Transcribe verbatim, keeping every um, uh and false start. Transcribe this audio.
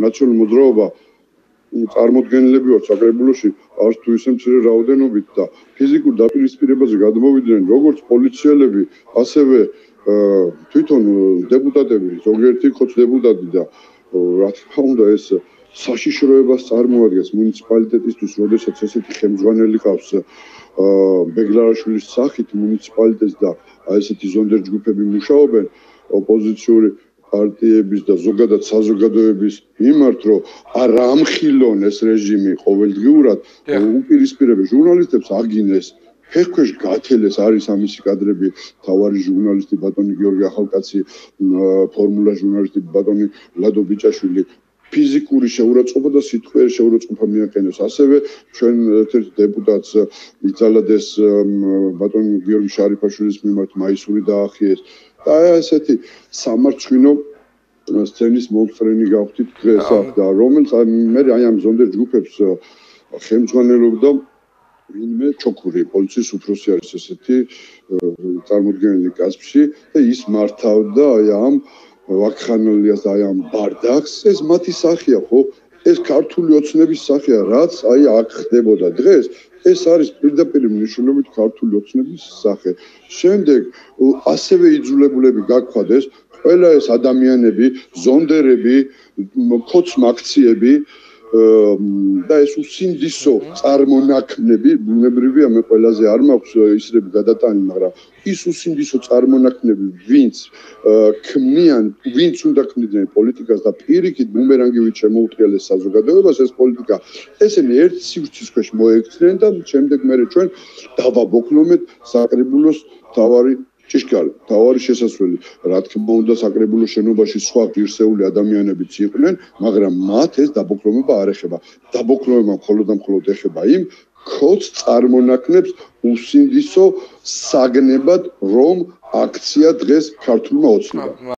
ნაციონალური მოძრაობა წარმოდგენილები ვართ საკრებულოში არც თუ ისე მცირე რაოდენობით და ფიზიკურ დაპირისპირებაზე გადმოვიდნენ როგორც პოლიციელები, ასევე თვითონ დეპუტატები, ზოგიერთი ხოც დეპუტატი და რა თქმა უნდა ეს საშიშროებას წარმოადგენს მუნიციპალიტეტისთვის, როდესაც ესეთი ხელმძღვანელი ყავს ბეგლარაშვილის სახით მუნიციპალიტეტს და ესეთი ზონდერ ჯგუფები მუშაობენ ოპოზიციური პარტიების და ზოგადად საზოგადოების მიმართ, რომ არ ამხილონ ეს რეჟიმი ყოველდღიურად, უპირისპირებენ ჟურნალისტებს, აგინეს, ფეხქვეშ გათელეს, არის ამისი კადრები, თავარი ჟურნალისტი ბატონი გიორგი ახალკაცი, ფორმულა ჟურნალისტი ბატონი ლადო ბიჭაშვილი, ფიზიკური შეურაცხყოფა და სიტყვიერი შეურაცხყოფა მიაყენეს. ასევე ჩვენ ერთ-ერთ დეპუტატს იცალადეს ბატონი გიორგი შარიფაშვილის მიმართ მაისური დაახიეს. და ესეთი სამარცხვინო სცენის მომხრენი გავხდით დღეს და რომელიც მე აი ამ ზონდერ ჯგუფებს ხელმძღვანელობდა ვინმე ჩოქური პოლიციის უფროსი არის ესეთი წარმოდგენილი კაცში და ის მართავდა აი ამ ვაკხანელიას და აი ამ ბარდაკს ეს მათი სახეა ხო ეს ქართული ოცნების სახეა რაც აი აქ ხდებოდა დღეს ეს არის პირდაპირ მნიშვნელობით ქართული ოცნების სახე. შემდეგ ასევე იძულებულები გაგხვდეს ყველა ეს ადამიანები, ზონდერები, ქოცმაქციები და ეს უსინდისო წარმონაქმნები, ბუნებრივია მე ყველაზე არ მაქვს ისრები გადატანი, მაგრამ ის უსინდისო წარმონაქმნები, ვინც ქმნიან, ვინც უნდა ქმნიდნენ პოლიტიკას და პირიქით ბუმერანგივით შემოუტრიალეს საზოგადოებას ეს პოლიტიკა, ესენი ერთ სივრცის ქვეშ მოექცნენ და შემდეგ მე ჩვენ დავაბოქლომეთ საკრებულოს თავარი ჭიშკარი, თავარი შესასვლელი. რა თქმა უნდა, საკრებულოს შენობაში სხვა ღირსეული ადამიანებიც იყვნენ, მაგრამ მათ ეს დაბოქლომება არ ეხება. დაბოქლომება მხოლოდ და მხოლოდ ეხება იმ ქოც წარმონაქმნებს უსინდისო საგნებად, რომ აქცია დღეს ქართულმა ოცნებამ.